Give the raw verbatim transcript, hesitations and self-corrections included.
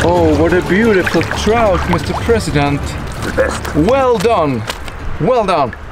Oh, what a beautiful trout, Mister President. The best. Well done. Well done.